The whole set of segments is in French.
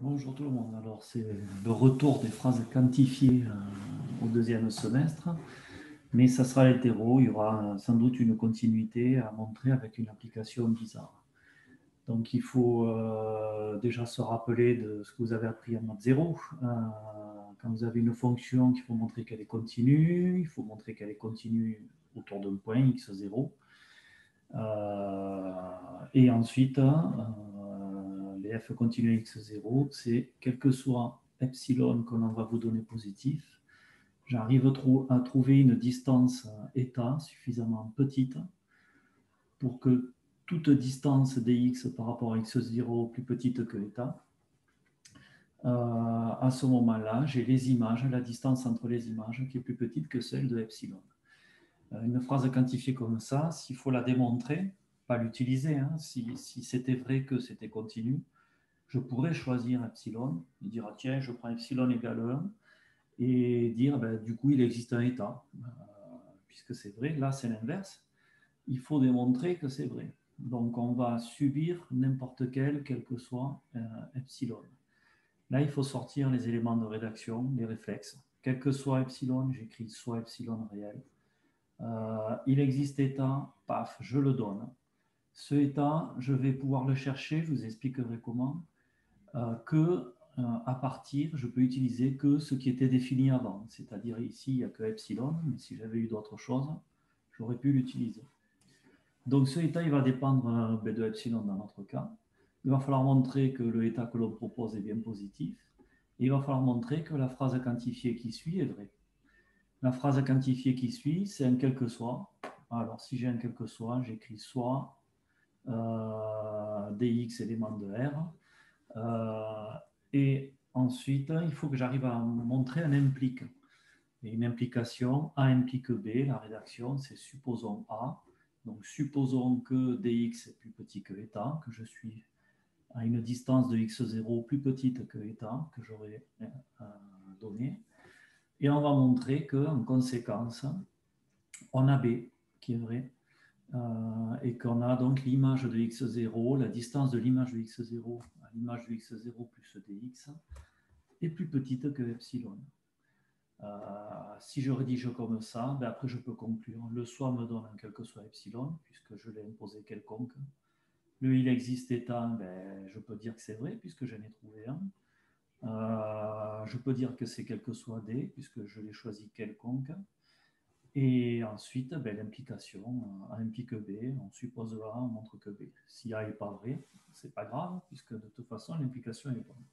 Bonjour tout le monde. Alors, c'est le retour des phrases quantifiées au deuxième semestre, mais ça sera l'hétéro. Il y aura sans doute une continuité à montrer avec une application bizarre. Donc, il faut déjà se rappeler de ce que vous avez appris en maths 0. Quand vous avez une fonction qu'il faut montrer qu'elle est continue, il faut montrer qu'elle est continue autour d'un point x0. Et ensuite, les f continu x0, c'est quel que soit epsilon que l'on va vous donner positif, j'arrive à trouver une distance état suffisamment petite pour que toute distance dx par rapport à x0 plus petite que état, à ce moment-là, j'ai les images, la distance entre les images qui est plus petite que celle de epsilon. Une phrase quantifiée comme ça, s'il faut la démontrer, pas l'utiliser, hein, si c'était vrai que c'était continu, je pourrais choisir epsilon et dire ah, tiens, je prends epsilon égale 1 et dire ben, du coup il existe un état, puisque c'est vrai. Là, c'est l'inverse. Il faut démontrer que c'est vrai. Donc, on va subir n'importe quel que soit epsilon. Là, il faut sortir les éléments de rédaction, les réflexes. Quel que soit epsilon, j'écris soit epsilon réel. Il existe état, paf, je le donne. Ce état, je vais pouvoir le chercher, je vous expliquerai comment, que à partir, je peux utiliser que ce qui était défini avant. C'est-à-dire ici, il n'y a que epsilon, mais si j'avais eu d'autres choses, j'aurais pu l'utiliser. Donc ce état, il va dépendre de epsilon dans notre cas. Il va falloir montrer que le état que l'on propose est bien positif. Et il va falloir montrer que la phrase quantifiée qui suit est vraie. La phrase quantifiée qui suit, c'est un quel que soit. Alors si j'ai un quel que soit, j'écris soit dx élément de R. Et ensuite, il faut que j'arrive à montrer un implique. Et une implication, A implique B, la rédaction, c'est supposons A. Donc supposons que dx est plus petit que état, que je suis à une distance de x0 plus petite que état, que j'aurais donné. Et on va montrer qu'en conséquence, on a B, qui est vrai, et qu'on a donc l'image de x0, la distance de l'image de x0 à l'image de x0 plus dx, est plus petite que epsilon. Si je rédige comme ça, ben après je peux conclure. Le soit me donne un quel que soit epsilon, puisque je l'ai imposé quelconque. Le il existe état, ben, je peux dire que c'est vrai, puisque j'en ai trouvé un. Je peux dire que c'est quel que soit D, puisque je l'ai choisi quelconque. Et ensuite, ben, l'implication, A implique B, on suppose A, on montre que B. Si A n'est pas vrai, c'est pas grave, puisque de toute façon, l'implication est bonne.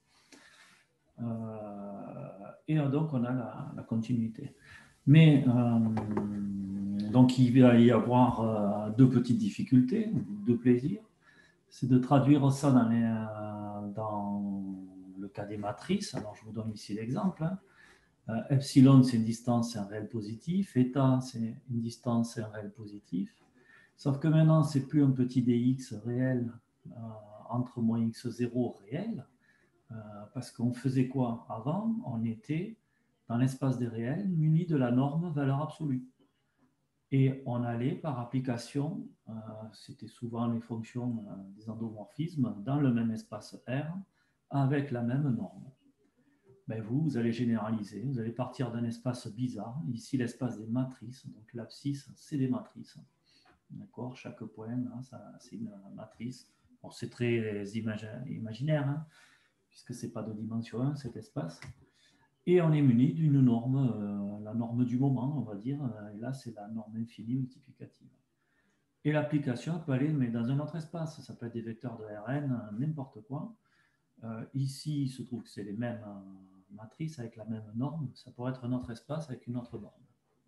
Et donc, on a la continuité. Mais donc, il va y avoir deux petites difficultés, deux plaisirs. C'est de traduire ça dans le cas des matrices. Alors, je vous donne ici l'exemple. Hein. Epsilon, c'est une distance, c'est un réel positif. Eta, c'est une distance, c'est un réel positif. Sauf que maintenant, c'est plus un petit dx réel entre moins x0 réel. Parce qu'on faisait quoi avant? On était dans l'espace des réels muni de la norme valeur absolue. Et on allait par application, c'était souvent les fonctions des endomorphismes, dans le même espace R avec la même norme. Ben vous allez généraliser, vous allez partir d'un espace bizarre, ici l'espace des matrices, donc l'abscisse c'est des matrices. D'accord. Chaque point, là, c'est une matrice. Bon, c'est très imaginaire, hein, puisque ce n'est pas de dimension 1 cet espace. Et on est muni d'une norme, la norme du moment, on va dire. Et là, c'est la norme infinie multiplicative. Et l'application peut aller mais dans un autre espace. Ça peut être des vecteurs de Rn, n'importe quoi. Ici, il se trouve que c'est les mêmes matrices avec la même norme. Ça pourrait être un autre espace avec une autre norme.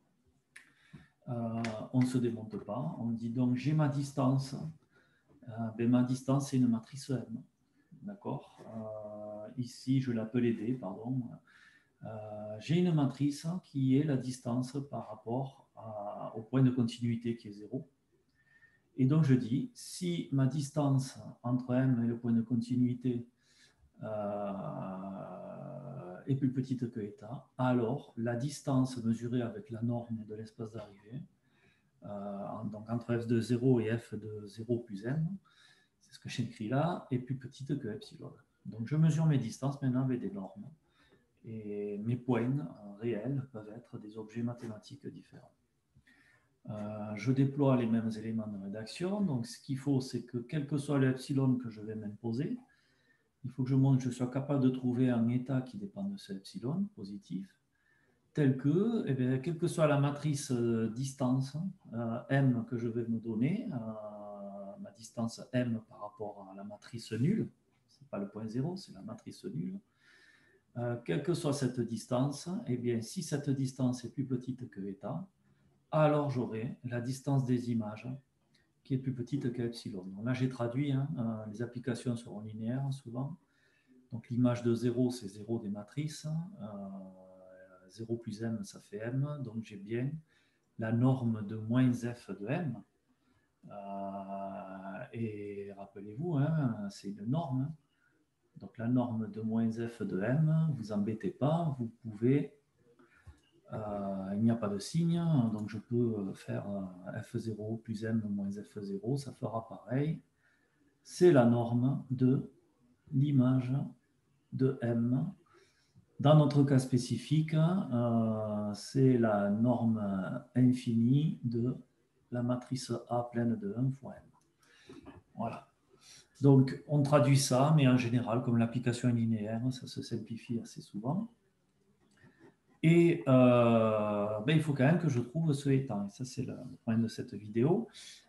On ne se démonte pas. On dit donc j'ai ma distance. Ben, ma distance, c'est une matrice M. D'accord. Ici, je l'appelais D, pardon. J'ai une matrice qui est la distance par rapport au point de continuité qui est 0. Et donc, je dis, si ma distance entre M et le point de continuité est plus petite que état, alors la distance mesurée avec la norme de l'espace d'arrivée, donc entre f de 0 et f de 0 plus m, c'est ce que j'écris là, est plus petite que epsilon. Donc, je mesure mes distances maintenant avec des normes. Et mes points réels peuvent être des objets mathématiques différents. Je déploie les mêmes éléments de rédaction. Donc, ce qu'il faut, c'est que quel que soit l'epsilon que je vais m'imposer, il faut que je sois capable de trouver un état qui dépend de ce epsilon positif, tel que, eh bien, quelle que soit la matrice distance m que je vais me donner, ma distance m par rapport à la matrice nulle, ce n'est pas le point zéro, c'est la matrice nulle, quelle que soit cette distance, eh bien, si cette distance est plus petite que eta, alors j'aurai la distance des images qui est plus petite que epsilon. Donc là, j'ai traduit, hein, les applications seront linéaires souvent. Donc l'image de 0, c'est 0 des matrices. 0 plus m, ça fait m. Donc j'ai bien la norme de moins f de m. Et rappelez-vous, hein, c'est une norme. Donc la norme de moins f de m, vous embêtez pas, vous pouvez... il n'y a pas de signe, donc je peux faire f0 plus m moins f0, ça fera pareil. C'est la norme de l'image de m. Dans notre cas spécifique, c'est la norme infinie de la matrice A pleine de 1 fois m. Voilà. Donc, on traduit ça, mais en général, comme l'application est linéaire, ça se simplifie assez souvent. Et il faut quand même que je trouve ce état. Et ça, c'est le point de cette vidéo.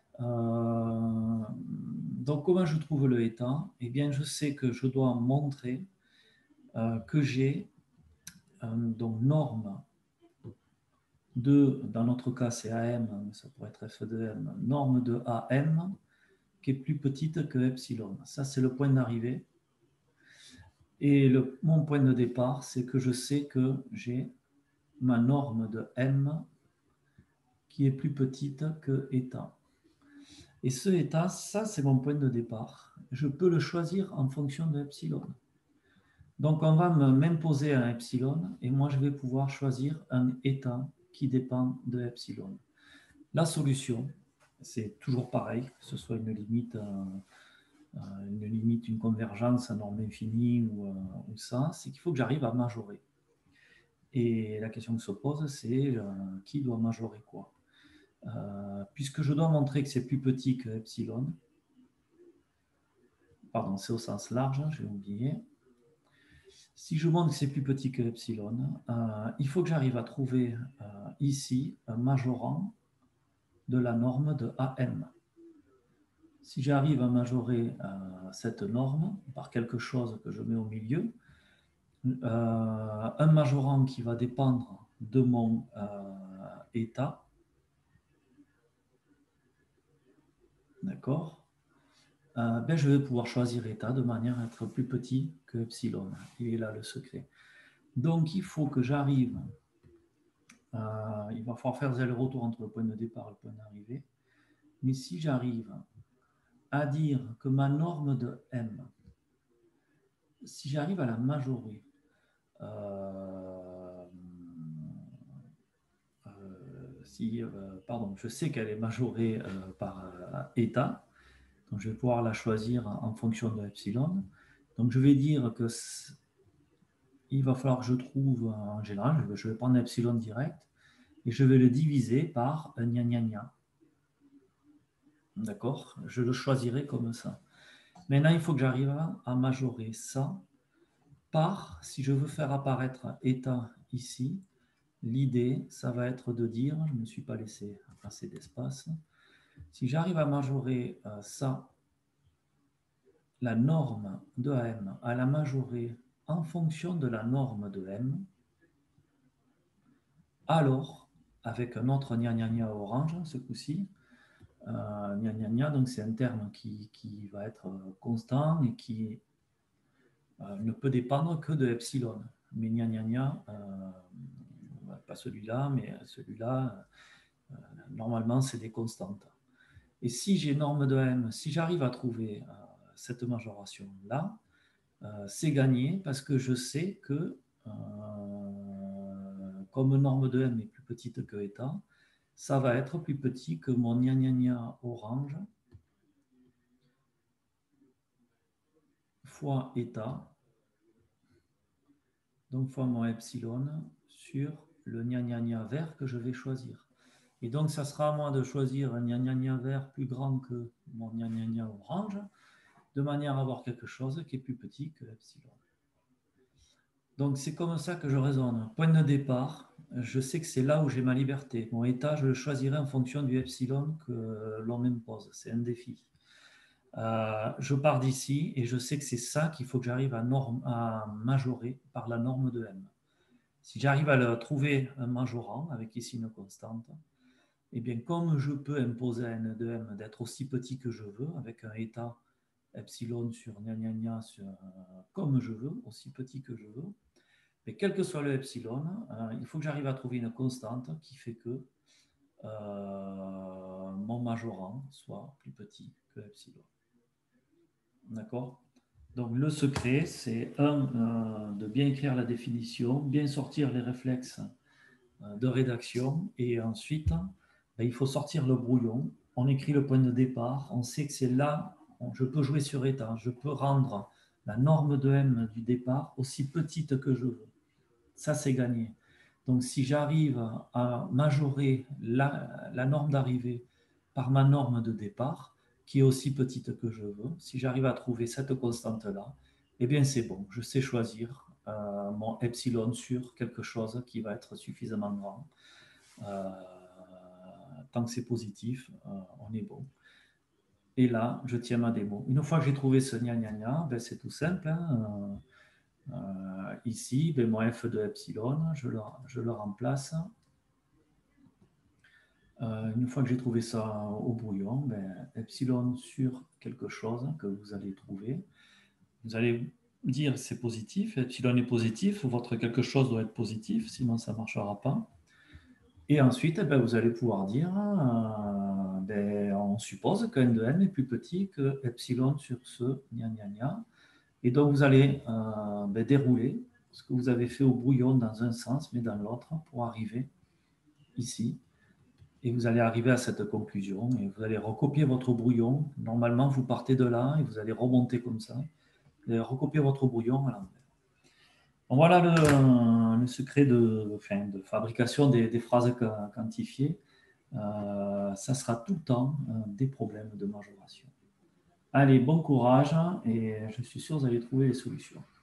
Donc, comment je trouve le état? Eh bien, je sais que je dois montrer que j'ai donc norme de, dans notre cas, c'est AM, mais ça pourrait être F de M, norme de AM qui est plus petite que epsilon. Ça, c'est le point d'arrivée. Et mon point de départ, c'est que je sais que j'ai ma norme de M qui est plus petite que eta. Et ce eta, ça, c'est mon point de départ. Je peux le choisir en fonction de epsilon. Donc, on va m'imposer un epsilon et moi, je vais pouvoir choisir un eta qui dépend de epsilon. La solution, c'est toujours pareil, que ce soit une limite, une convergence à norme infinie ou ça, c'est qu'il faut que j'arrive à majorer. Et la question qui se pose, c'est qui doit majorer quoi? Puisque je dois montrer que c'est plus petit que epsilon, pardon, c'est au sens large, j'ai oublié. Si je montre que c'est plus petit que epsilon, il faut que j'arrive à trouver ici un majorant de la norme de AM. Si j'arrive à majorer cette norme par quelque chose que je mets au milieu, un majorant qui va dépendre de mon état, d'accord, je vais pouvoir choisir état de manière à être plus petit que epsilon. Il est là le secret. Donc, il faut que j'arrive, il va falloir faire le retour entre le point de départ et le point d'arrivée. Mais si j'arrive à dire que ma norme de M, si j'arrive à la majorer, je sais qu'elle est majorée par état, donc je vais pouvoir la choisir en fonction de epsilon. Donc je vais dire que il va falloir que je trouve, en général, je vais prendre epsilon direct et je vais le diviser par gna gna gna. D'accord? Je le choisirai comme ça. Maintenant, il faut que j'arrive à majorer ça par, si je veux faire apparaître état ici, l'idée, ça va être de dire, je ne me suis pas laissé assez d'espace, si j'arrive à majorer ça, la norme de AM, à la majorer en fonction de la norme de M, alors, avec un autre gna gna gna orange, ce coup-ci, gna gna gna, donc c'est un terme qui va être constant et qui ne peut dépendre que de epsilon. Mais gna gna gna, pas celui-là, mais celui-là, normalement, c'est des constantes. Et si j'ai norme de M, si j'arrive à trouver cette majoration-là, c'est gagné parce que je sais que, comme norme de M est plus petite que état, ça va être plus petit que mon gna gna gna orange fois état donc fois mon epsilon sur le gna gna gna vert que je vais choisir. Et donc, ça sera à moi de choisir un gna gna gna vert plus grand que mon gna gna gna orange, de manière à avoir quelque chose qui est plus petit que epsilon. Donc, c'est comme ça que je raisonne. Point de départ, je sais que c'est là où j'ai ma liberté. Mon état, je le choisirai en fonction du epsilon que l'on m'impose. C'est un défi. Je pars d'ici et je sais que c'est ça qu'il faut que j'arrive à majorer par la norme de M. Si j'arrive à le trouver un majorant avec ici une constante, eh bien, comme je peux imposer à n de m d'être aussi petit que je veux, avec un état epsilon sur gna gna gna comme je veux, aussi petit que je veux, mais quel que soit le epsilon, il faut que j'arrive à trouver une constante qui fait que mon majorant soit plus petit que epsilon. D'accord? Donc le secret, c'est de bien écrire la définition, bien sortir les réflexes de rédaction, et ensuite, ben, il faut sortir le brouillon. On écrit le point de départ, on sait que c'est là, je peux jouer sur état, je peux rendre la norme de M du départ aussi petite que je veux. Ça, c'est gagné. Donc, si j'arrive à majorer la norme d'arrivée par ma norme de départ, qui est aussi petite que je veux, si j'arrive à trouver cette constante-là, eh bien, c'est bon. Je sais choisir mon epsilon sur quelque chose qui va être suffisamment grand. Tant que c'est positif, on est bon. Et là, je tiens ma démo. Une fois que j'ai trouvé ce gna gna gna, ben, c'est tout simple. Hein. Ici, ben, mon f de epsilon, je le remplace. Une fois que j'ai trouvé ça au brouillon, ben, epsilon sur quelque chose que vous allez trouver. Vous allez dire c'est positif, epsilon est positif, votre quelque chose doit être positif, sinon ça ne marchera pas. Et ensuite, ben, vous allez pouvoir dire, ben, on suppose que n de m est plus petit que epsilon sur ce gna gna gna. Et donc, vous allez ben, dérouler ce que vous avez fait au brouillon dans un sens, mais dans l'autre, pour arriver ici. Et vous allez arriver à cette conclusion et vous allez recopier votre brouillon. Normalement, vous partez de là et vous allez remonter comme ça. Vous allez recopier votre brouillon à l'envers. Bon, voilà le secret de fabrication des phrases quantifiées. Ça sera tout le temps des problèmes de majoration. Allez, bon courage et je suis sûr que vous allez trouver les solutions.